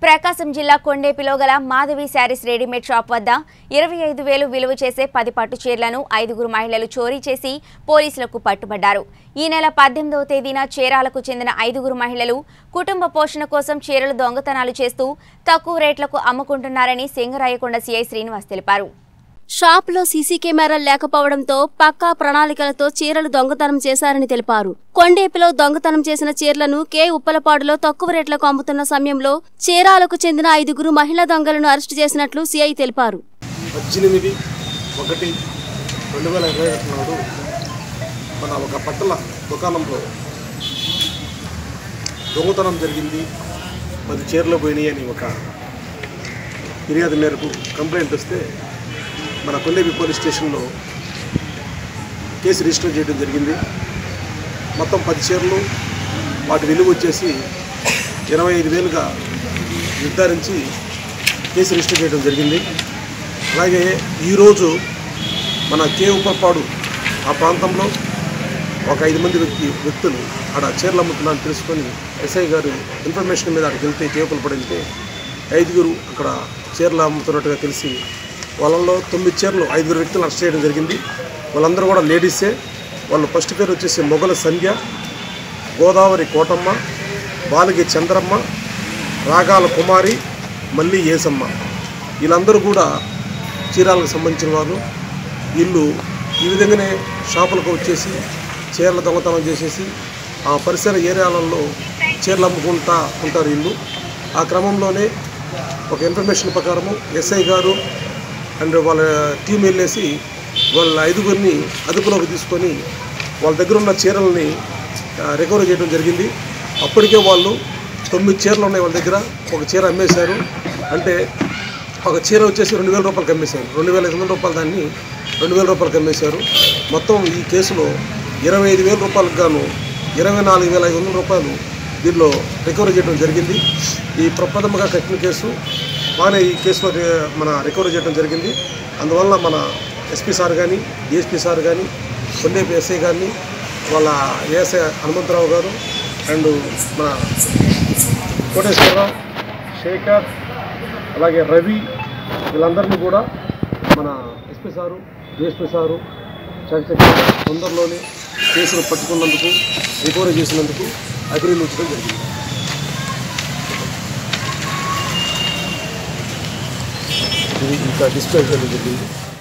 ప్రకాశం జిల్లా కొండేపిలో గల Madhavi saris readymade shop వద్ద 25,000 విలువ చేసే 10 పట్టు చీరలను 5 మహిళలు చోరీ చేసి పోలీసులకు పట్టుబడ్డారు. ఈ నెల 18వ తేదీన చీరాలకు చెందిన 5 మహిళలు కుటుంబ పోషణ కోసం చీరలు దొంగతనాలు చేస్తూ తక్కువ రేట్లకు అమ్ముకుంటున్నారని సింగరాయకొండ సీఐ శ్రీనివాస్ తెలిపారు. షాప్ లో సీసీ కెమెరాలు లేకపోవడంతో పక్కా ప్రణాళికలతో చీరలు దొంగతనం చేశారని తెలిపారు. కొండేపిలో దొంగతనం చేసిన చీరలను కే ఉప్పలపాడులో తక్కువ రేట్లకు అమ్ముతున్న సమయంలో చీరాలకు చెందిన 5 మహిళా దొంగలను అరెస్టు చేసినట్లు సీఐ తెలిపారు. 18/1/2021 నాడు మన ఒక బట్టల దుకాణంలో దొంగతనం జరిగింది, 10 చీరలు పోయినాయి అని ఒక ఫిర్యాదు మేరకు కంప్లైంట్ వస్తే మన కొండేపి పోలీస్ స్టేషన్లో కేసు రిజిస్టర్ చేయడం జరిగింది. మొత్తం 10 చీరలు, వాటి విలువ వచ్చేసి 25,000గా నిర్ధారించి కేసు రిజిస్టర్ చేయడం జరిగింది. అలాగే ఈరోజు మన కే ఉప్పలపాడు ఆ ప్రాంతంలో ఒక 5 మంది వ్యక్తులు ఆడ చీరలు అమ్ముతున్నారని తెలుసుకొని ఎస్ఐ గారు ఇన్ఫర్మేషన్ మీద అక్కడికి వెళ్తే కే ఉప్పలపాడు వెళ్తే 5 అక్కడ చీరలు అమ్ముతున్నట్టుగా తెలిసి వాళ్ళలో 9 చీరలు 5 వ్యక్తులు అరెస్ట్ చేయడం జరిగింది. వాళ్ళందరూ కూడా లేడీసే. వాళ్ళు ఫస్ట్ పేరు వచ్చేసి మొగల సంధ్య, గోదావరి కోటమ్మ, బాలగి చంద్రమ్మ, రాగాల కుమారి, మల్లి ఏసమ్మ. వీళ్ళందరూ కూడా చీరాలకు సంబంధించిన వారు. వీళ్ళు ఈ విధంగానే షాపులకు వచ్చేసి చీరల దొంగతనం చేసేసి ఆ పరిసర ఏరియాలలో చీరలు అమ్ముకుంటూ ఉంటారు వీళ్ళు. ఆ క్రమంలోనే ఒక ఇన్ఫర్మేషన్ ప్రకారము ఎస్ఐ గారు అండ్ వాళ్ళ టీం వెళ్ళేసి వాళ్ళ 5 అదుపులోకి తీసుకొని వాళ్ళ దగ్గర ఉన్న చీరలని రికవరీ చేయడం జరిగింది. అప్పటికే వాళ్ళు 9 చీరలు ఉన్నాయి వాళ్ళ దగ్గర. ఒక చీర అమ్మేశారు. అంటే ఒక చీర వచ్చేసి 2,000 రూపాయలకి అమ్మేశారు. 2,500 రూపాయలు దాన్ని 2,000 రూపాయలకి అమ్మేశారు. మొత్తం ఈ కేసులో 25,000 రూపాయలకు గాను 24,500 రూపాయలు దీనిలో రికవరీ చేయడం జరిగింది. ఈ ప్రప్రథమంగా కట్టిన కేసు బాగానే ఈ కేసులో మన రికవరీ చేయడం జరిగింది. అందువల్ల మన ఎస్పీ సార్ కానీ, డిఎస్పీ సార్ కానీ, కొండేపి ఎస్ఐ గారిని, వాళ్ళ ఏఎస్ఐ హనుమంతరావు గారు అండ్ మన కోటేశ్వరరావు, శేఖర్, అలాగే రవి, వీళ్ళందరినీ కూడా మన ఎస్పీ సారు, డిఎస్పీ సారు చక్కగా తొందరలోనే కేసులు పట్టుకున్నందుకు, రికవరీ చేసినందుకు అభినందించడం జరిగింది. ఇంకా డిస్ప్లే చేయడం జరిగింది.